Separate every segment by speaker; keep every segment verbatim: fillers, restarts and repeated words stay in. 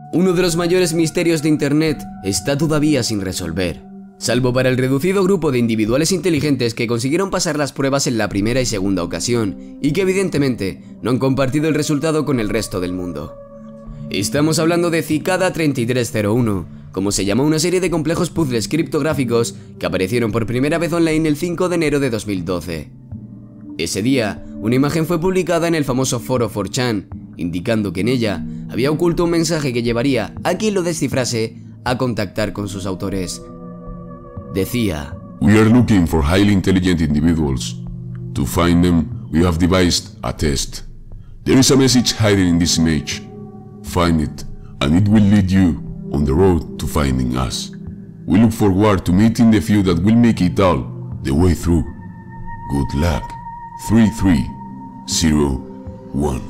Speaker 1: Uno de los mayores misterios de Internet está todavía sin resolver, salvo para el reducido grupo de individuales inteligentes que consiguieron pasar las pruebas en la primera y segunda ocasión y que evidentemente no han compartido el resultado con el resto del mundo. Estamos hablando de Cicada treinta y tres cero uno, como se llama una serie de complejos puzzles criptográficos que aparecieron por primera vez online el cinco de enero de dos mil doce. Ese día, una imagen fue publicada en el famoso foro cuatro chan, indicando que en ella había oculto un mensaje que llevaría a quien lo descifrase a contactar con sus autores. Decía:
Speaker 2: We are looking for highly intelligent individuals. To find them, we have devised a test. There is a message hidden in this image. Find it, and it will lead you on the road to finding us. We look forward to meeting the few that will make it all the way through. Good luck. three three zero one.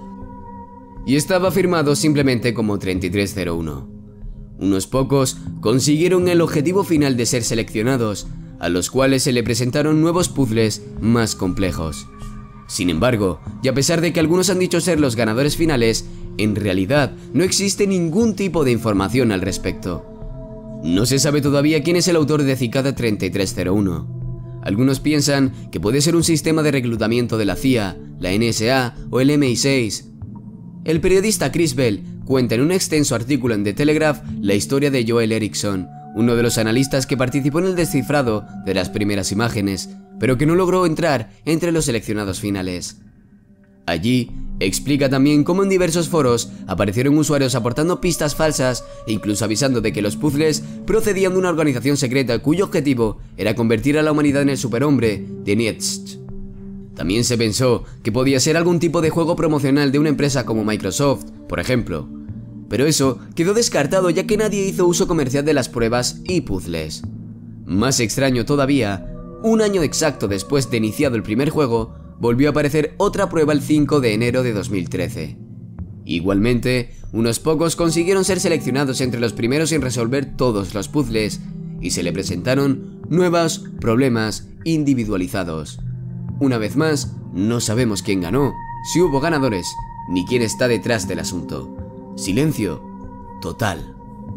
Speaker 1: Y estaba firmado simplemente como treinta y tres cero uno. Unos pocos consiguieron el objetivo final de ser seleccionados, a los cuales se le presentaron nuevos puzzles más complejos. Sin embargo, y a pesar de que algunos han dicho ser los ganadores finales, en realidad no existe ningún tipo de información al respecto. No se sabe todavía quién es el autor de Cicada treinta y tres cero uno. Algunos piensan que puede ser un sistema de reclutamiento de la C I A, la N S A o el M I seis. El periodista Chris Bell cuenta en un extenso artículo en The Telegraph la historia de Joel Eriksson, uno de los analistas que participó en el descifrado de las primeras imágenes, pero que no logró entrar entre los seleccionados finales. Allí explica también cómo en diversos foros aparecieron usuarios aportando pistas falsas e incluso avisando de que los puzzles procedían de una organización secreta cuyo objetivo era convertir a la humanidad en el superhombre de Nietzsche. También se pensó que podía ser algún tipo de juego promocional de una empresa como Microsoft, por ejemplo. Pero eso quedó descartado ya que nadie hizo uso comercial de las pruebas y puzzles. Más extraño todavía, un año exacto después de iniciado el primer juego, volvió a aparecer otra prueba el cinco de enero de dos mil trece. Igualmente, unos pocos consiguieron ser seleccionados entre los primeros en resolver todos los puzzles y se le presentaron nuevos problemas individualizados. Una vez más, no sabemos quién ganó, si hubo ganadores, ni quién está detrás del asunto. Silencio total.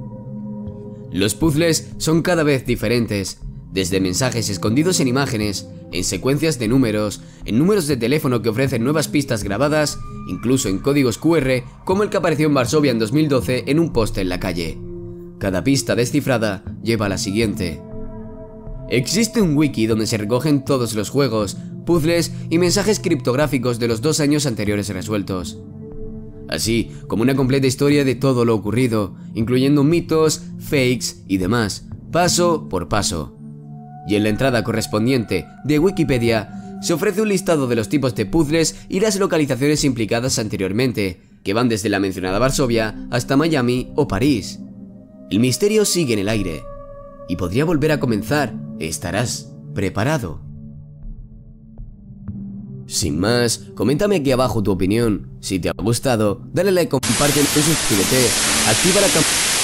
Speaker 1: Los puzzles son cada vez diferentes, desde mensajes escondidos en imágenes, en secuencias de números, en números de teléfono que ofrecen nuevas pistas grabadas, incluso en códigos cu erre, como el que apareció en Varsovia en dos mil doce en un poste en la calle. Cada pista descifrada lleva a la siguiente. Existe un wiki donde se recogen todos los juegos, puzzles y mensajes criptográficos de los dos años anteriores resueltos, así como una completa historia de todo lo ocurrido, incluyendo mitos, fakes y demás, paso por paso. Y en la entrada correspondiente de Wikipedia se ofrece un listado de los tipos de puzzles y las localizaciones implicadas anteriormente, que van desde la mencionada Varsovia hasta Miami o París. El misterio sigue en el aire y podría volver a comenzar. ¿Estarás preparado? Sin más, coméntame aquí abajo tu opinión. Si te ha gustado, dale like, compártelo y suscríbete. Activa la campanita.